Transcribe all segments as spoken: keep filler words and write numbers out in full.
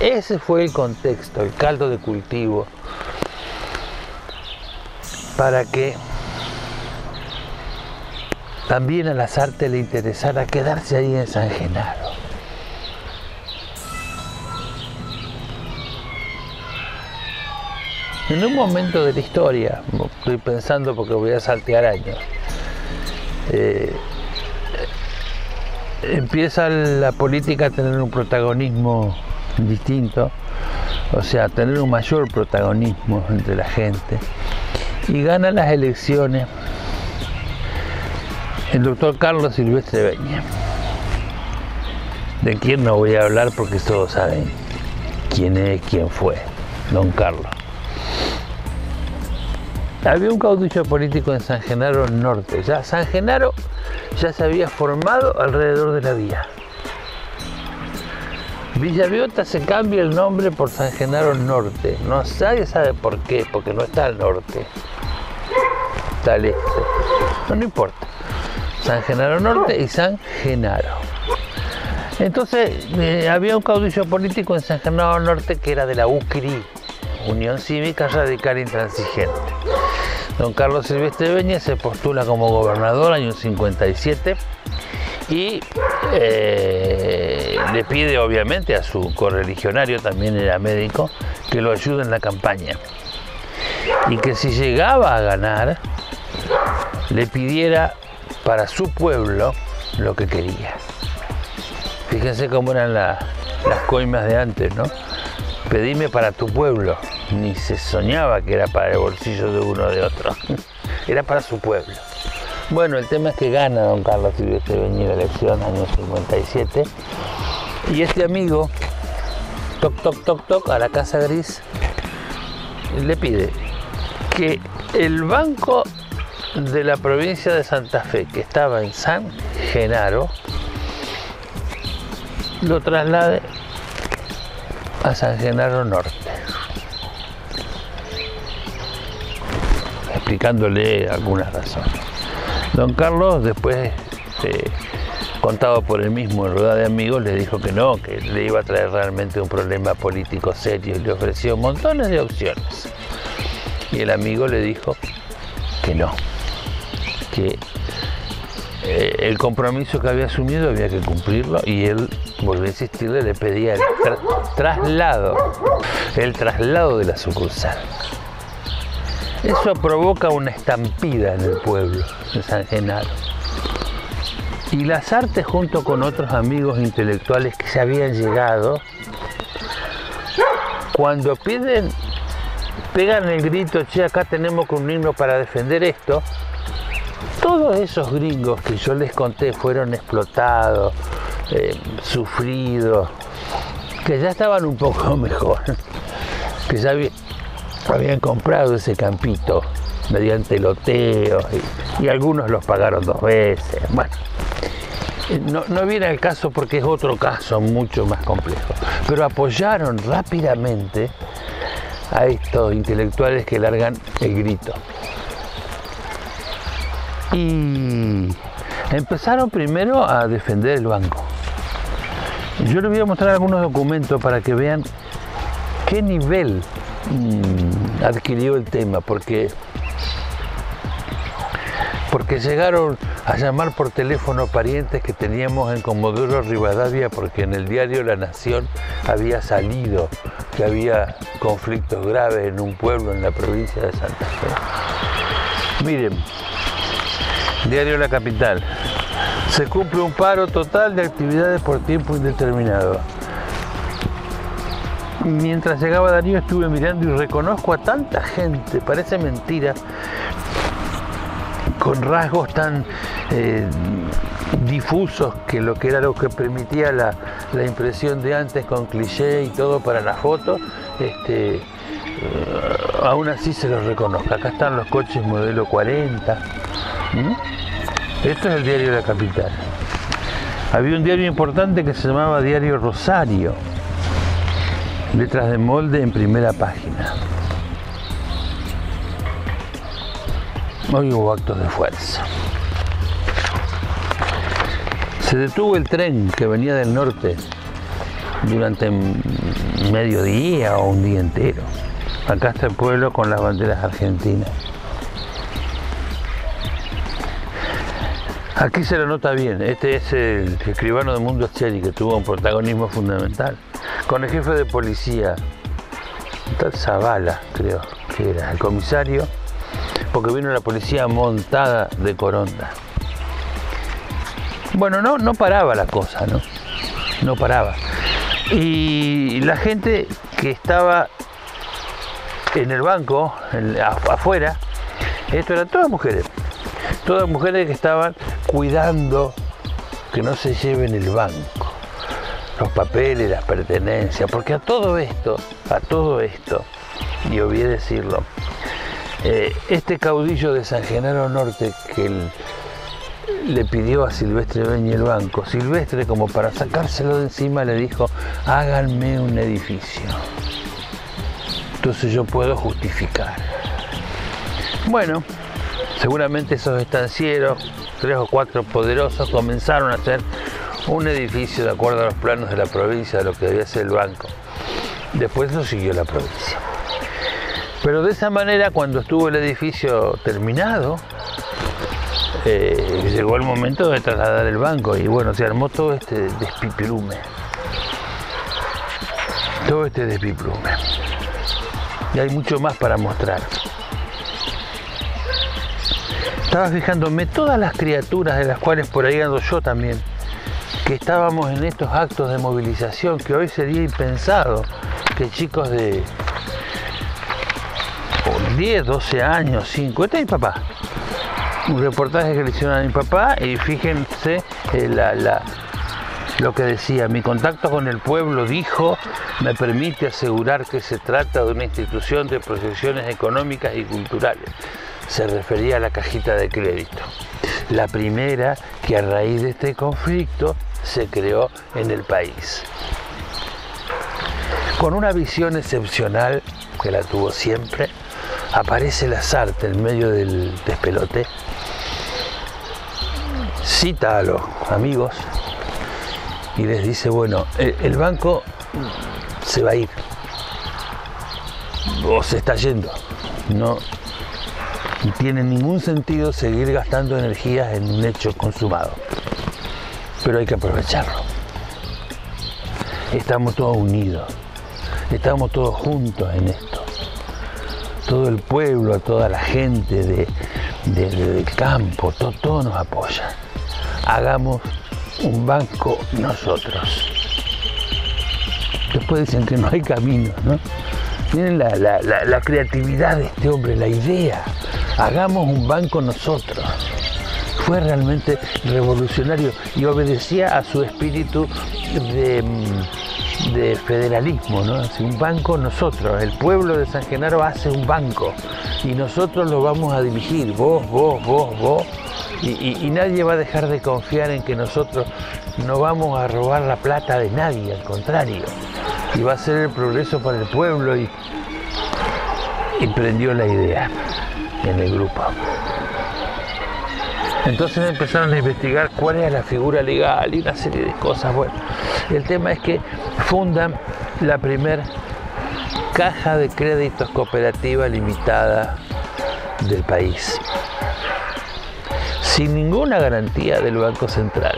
ese fue el contexto, el caldo de cultivo, para que también a Lasarte le interesara quedarse ahí en San Genaro. En un momento de la historia, estoy pensando porque voy a saltear años, eh, empieza la política a tener un protagonismo distinto, o sea, a tener un mayor protagonismo entre la gente, y gana las elecciones el doctor Carlos Silvestre Beñe, de quien no voy a hablar porque todos saben quién es, quién fue, don Carlos. Había un caudillo político en San Genaro Norte. Ya San Genaro ya se había formado alrededor de la vía. Villa Biota se cambia el nombre por San Genaro Norte. No nadie sabe por qué, porque no está al norte, está al este. No, no importa. San Genaro Norte y San Genaro. Entonces eh, había un caudillo político en San Genaro Norte que era de la U C R I, Unión Cívica Radical Intransigente. Don Carlos Silvestre Beñe se postula como gobernador año cincuenta y siete y eh, le pide obviamente a su correligionario, también era médico, que lo ayude en la campaña y que si llegaba a ganar le pidiera para su pueblo lo que quería. Fíjense cómo eran la, las coimas de antes, ¿no? Pedime para tu pueblo. Ni se soñaba que era para el bolsillo de uno o de otro. Era para su pueblo. Bueno, el tema es que gana don Carlos Silvestre Beñe la elección, año cincuenta y siete. Y este amigo, toc, toc, toc, toc, a la Casa Gris, le pide que el banco de la provincia de Santa Fe, que estaba en San Genaro, lo traslade a San Genaro Norte, explicándole algunas razones. Don Carlos, después, eh, contado por él mismo en rueda de amigos, le dijo que no, que le iba a traer realmente un problema político serio y le ofreció montones de opciones. Y el amigo le dijo que no, que eh, el compromiso que había asumido había que cumplirlo, y él, volvió a insistirle, le pedía el tra traslado, el traslado de la sucursal. Eso provoca una estampida en el pueblo de San Genaro. Y Lasarte, junto con otros amigos intelectuales que se habían llegado, cuando piden, pegan el grito, che, acá tenemos un himno para defender esto, todos esos gringos que yo les conté fueron explotados, eh, sufridos, que ya estaban un poco mejor, que ya habían, habían comprado ese campito mediante loteos y, y algunos los pagaron dos veces. Bueno, no, no viene al caso porque es otro caso mucho más complejo, pero apoyaron rápidamente a estos intelectuales que largan el grito. Y empezaron primero a defender el banco. Yo les voy a mostrar algunos documentos para que vean qué nivel mmm, adquirió el tema, porque, porque llegaron a llamar por teléfono parientes que teníamos en Comodoro Rivadavia, porque en el diario La Nación había salido que había conflictos graves en un pueblo en la provincia de Santa Fe. Miren, diario La Capital. Se cumple un paro total de actividades por tiempo indeterminado. Mientras llegaba Darío estuve mirando y reconozco a tanta gente, parece mentira, con rasgos tan eh, difusos que lo que era lo que permitía la, la impresión de antes con cliché y todo para la foto, este, eh, aún así se los reconozco. Acá están los coches modelo cuarenta. ¿Mm? Esto es el diario La Capital. Había un diario importante que se llamaba Diario Rosario. Letras de molde en primera página. Hoy hubo actos de fuerza. Se detuvo el tren que venía del norte durante mediodía o un día entero. Acá está el pueblo con las banderas argentinas. Aquí se lo nota bien. Este es el escribano de Mundo Acheri, que tuvo un protagonismo fundamental. Con el jefe de policía, tal Zavala, creo que era, el comisario, porque vino la policía montada de coronda. Bueno, no, no paraba la cosa, ¿no? No paraba. Y la gente que estaba en el banco, en, afuera, esto eran todas mujeres. Todas mujeres que estaban cuidando que no se lleven el banco, los papeles, las pertenencias, porque a todo esto, a todo esto, y olvidé decirlo, eh, este caudillo de San Genaro Norte que el, le pidió a Silvestre Beñi el banco, Silvestre, como para sacárselo de encima, le dijo: háganme un edificio, entonces yo puedo justificar. Bueno, seguramente esos estancieros, tres o cuatro poderosos, comenzaron a hacer un edificio de acuerdo a los planos de la provincia, de lo que debía ser el banco. Después lo siguió la provincia. Pero de esa manera, cuando estuvo el edificio terminado, eh, llegó el momento de trasladar el banco y bueno, se armó todo este despiplume. Todo este despiplume. Y hay mucho más para mostrar. Estaba fijándome todas las criaturas, de las cuales por ahí ando yo también, que estábamos en estos actos de movilización, que hoy sería impensado que chicos de diez, doce años, cinco, este es mi papá, un reportaje que le hicieron a mi papá, y fíjense eh, la, la, lo que decía: mi contacto con el pueblo, dijo, me permite asegurar que se trata de una institución de proyecciones económicas y culturales. Se refería a la cajita de crédito, la primera que a raíz de este conflicto se creó en el país. Con una visión excepcional, que la tuvo siempre, aparece Lasarte en medio del despelote, cita a los amigos y les dice: bueno, el, el banco se va a ir, o se está yendo, no tiene ningún sentido seguir gastando energías en un hecho consumado, pero hay que aprovecharlo. Estamos todos unidos, estamos todos juntos en esto, todo el pueblo, toda la gente de, de, de, del campo, todo, todo nos apoya. Hagamos un banco nosotros. Después dicen que no hay camino, ¿no? Miren la, la, la, la creatividad de este hombre, la idea. Hagamos un banco nosotros. Fue realmente revolucionario y obedecía a su espíritu de, de federalismo, ¿no? Así, un banco nosotros. El pueblo de San Genaro hace un banco y nosotros lo vamos a dirigir, vos, vos, vos, vos. Y, y, y nadie va a dejar de confiar en que nosotros no vamos a robar la plata de nadie, al contrario. Y va a ser el progreso para el pueblo, y, y prendió la idea en el grupo. Entonces empezaron a investigar cuál era la figura legal y una serie de cosas. Bueno, el tema es que fundan la primer caja de créditos cooperativa limitada del país, sin ninguna garantía del Banco Central.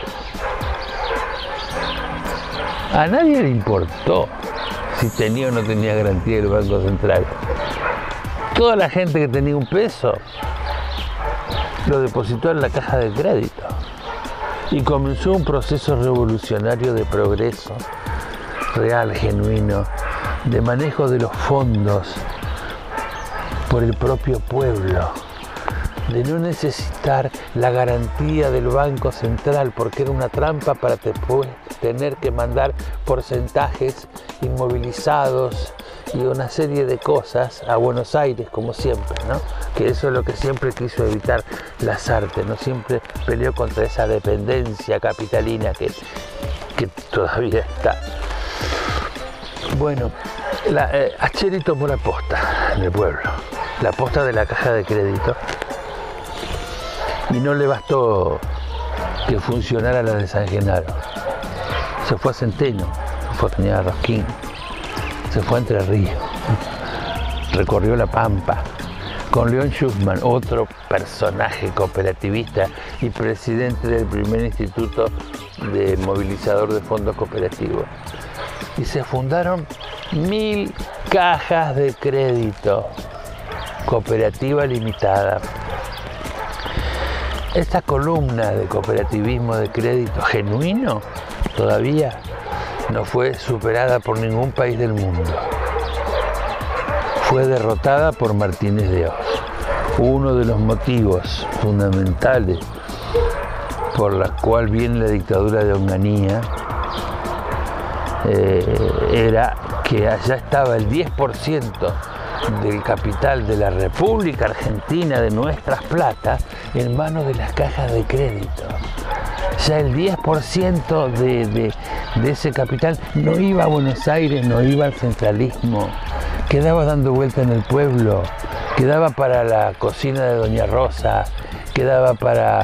A nadie le importó si tenía o no tenía garantía del Banco Central. Toda la gente que tenía un peso lo depositó en la caja de crédito y comenzó un proceso revolucionario de progreso real, genuino, de manejo de los fondos por el propio pueblo, de no necesitar la garantía del Banco Central, porque era una trampa para después tener que mandar porcentajes inmovilizados y una serie de cosas a Buenos Aires, como siempre, ¿no? Que eso es lo que siempre quiso evitar Lasarte, ¿no? Siempre peleó contra esa dependencia capitalina que, que todavía está. Bueno, la, eh, Acheri tomó la posta en el pueblo, la posta de la caja de crédito, y no le bastó que funcionara la de San Genaro. Se fue a Centeno, se fue a Cañada Rosquín, se fue a Entre Ríos, recorrió la Pampa, con León Schussmann, otro personaje cooperativista y presidente del primer instituto de movilizador de fondos cooperativos. Y se fundaron mil cajas de crédito, cooperativa limitada. Esta columna de cooperativismo de crédito genuino todavía no fue superada por ningún país del mundo. Fue derrotada por Martínez de Oz. Uno de los motivos fundamentales por la cual viene la dictadura de Onganía eh, era que allá estaba el diez por ciento del capital de la República Argentina, de nuestras plata, en manos de las cajas de crédito. Ya el diez por ciento de, de, de ese capital no iba a Buenos Aires, no iba al centralismo, quedaba dando vuelta en el pueblo, quedaba para la cocina de Doña Rosa, quedaba para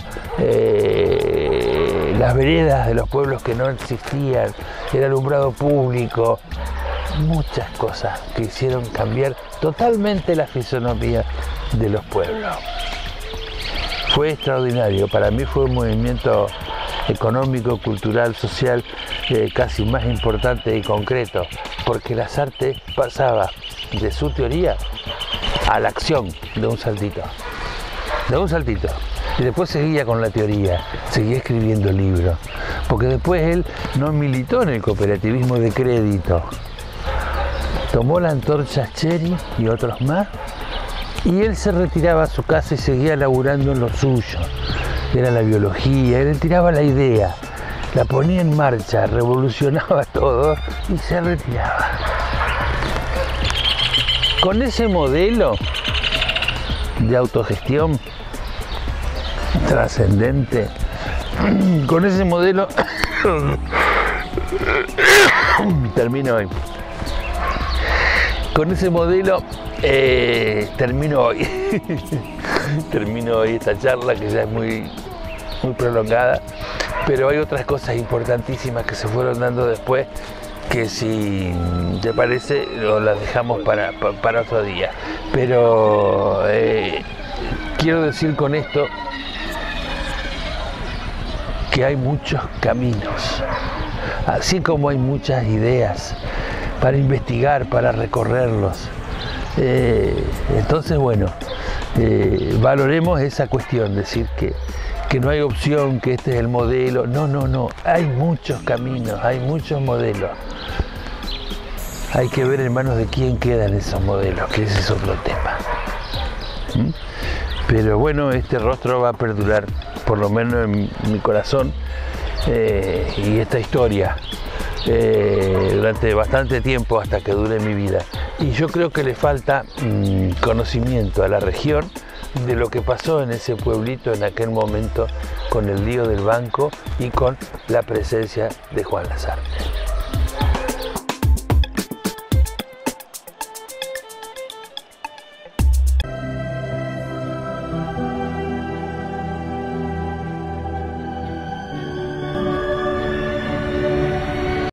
eh, las veredas de los pueblos que no existían, el alumbrado público, muchas cosas que hicieron cambiar totalmente la fisonomía de los pueblos. Fue extraordinario, para mí fue un movimiento económico, cultural, social, eh, casi más importante y concreto, porque Lasarte pasaba de su teoría a la acción de un saltito, de un saltito, y después seguía con la teoría, seguía escribiendo libros, porque después él no militó en el cooperativismo de crédito, tomó la antorcha Cherry y otros más, y él se retiraba a su casa y seguía laburando en lo suyo. Era la biología, él tiraba la idea, la ponía en marcha, revolucionaba todo y se retiraba. Con ese modelo de autogestión trascendente, con ese modelo, termino hoy, con ese modelo eh, termino hoy, termino hoy esta charla que ya es muy, muy prolongada, pero hay otras cosas importantísimas que se fueron dando después que si te parece lo las dejamos para, para, para otro día. Pero eh, quiero decir con esto que hay muchos caminos, así como hay muchas ideas para investigar, para recorrerlos. Eh, entonces, bueno, eh, valoremos esa cuestión, decir que, que no hay opción, que este es el modelo. No, no, no, hay muchos caminos, hay muchos modelos. Hay que ver en manos de quién quedan esos modelos, que ese es otro tema. ¿Mm? Pero bueno, este rostro va a perdurar, por lo menos en mi corazón, eh, y esta historia eh, durante bastante tiempo hasta que dure mi vida. Y yo creo que le falta mmm, conocimiento a la región de lo que pasó en ese pueblito en aquel momento con el lío del banco y con la presencia de Juan Lasarte.